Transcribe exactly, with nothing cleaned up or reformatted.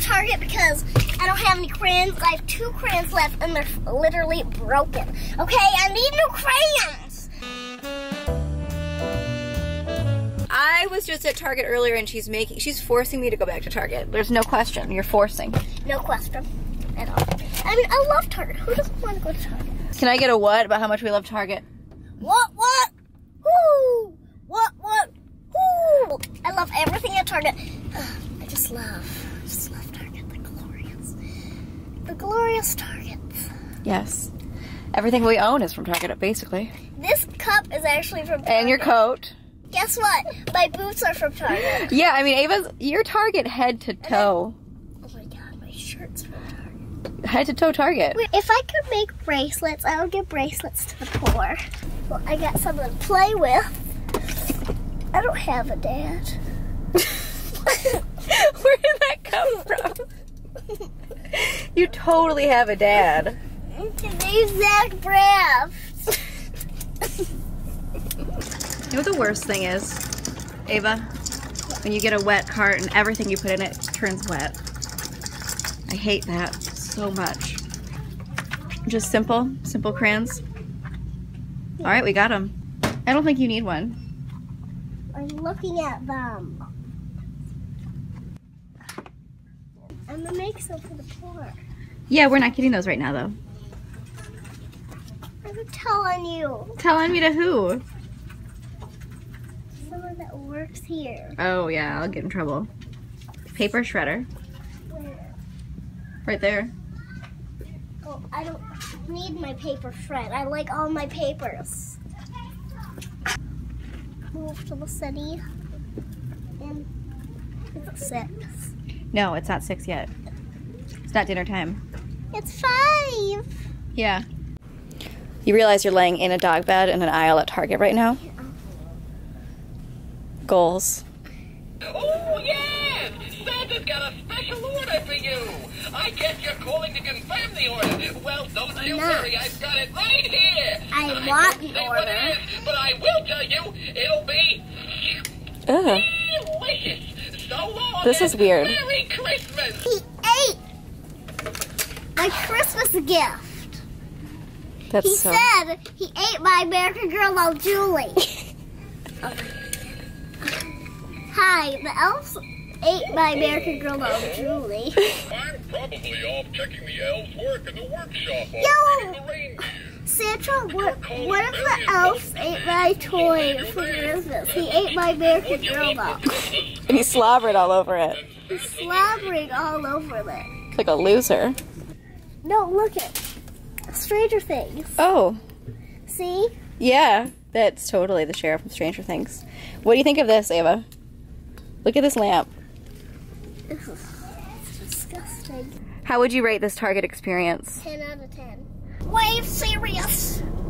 Target because I don't have any crayons. I have two crayons left and they're literally broken. Okay, I need new crayons. I was just at Target earlier and she's making, she's forcing me to go back to Target. There's no question, you're forcing. No question at all. I mean, I love Target. Who doesn't want to go to Target? Can I get a what about how much we love Target? What, what? Woo! What, what? Woo! I love everything at Target. I just love, I just love Target. The glorious, the glorious Target. Yes. Everything we own is from Target, basically. This cup is actually from Target. And your coat. Guess what? My boots are from Target. Yeah, I mean, Ava's, you're Target head to toe. Oh my God, my shirt's from Target. Head to toe Target. Wait, if I could make bracelets, I would give bracelets to the poor. Well, I got something to play with. I don't have a dad. Where did that come from? You totally have a dad. Today's Zach Braff. You know what the worst thing is, Ava? When you get a wet cart and everything you put in it turns wet. I hate that so much. Just simple, simple crayons. All right, we got them. I don't think you need one. I'm looking at them. I'm gonna make some for the poor. Yeah, we're not getting those right now, though. I'm telling you. Telling me to who? Someone that works here. Oh, yeah, I'll get in trouble. Paper shredder. Where? Right there. Oh, I don't need my paper shred. I like all my papers. Move to the city. And is it six? No, it's not six yet. It's not dinner time. It's five. Yeah. You realize you're laying in a dog bed in an aisle at Target right now? Yeah. Goals. Oh, yes! Santa's got a special order for you! I guess you're calling to confirm the order. Well, don't you No. worry, I've got it right here. I want won't the say what order. it is, but I will tell you, it'll be Ugh. delicious. So long. This is and weird. Merry Christmas! He ate my Christmas gift. That's He so... said he ate my American Girl doll, Julie. Hi, the elves ate my American Girl doll, Julie. I'm probably off checking the elves' work in the workshop. Yo! The reindeer. Santa, what, what if the elves ate my toy for Christmas? He ate my American Girl doll. And he slobbered all over it. He's slobbering all over it. Like a loser. No, look at Stranger Things. Oh. See? Yeah. That's totally the sheriff from Stranger Things. What do you think of this, Ava? Look at this lamp. This is disgusting. How would you rate this Target experience? ten out of ten. Wave serious.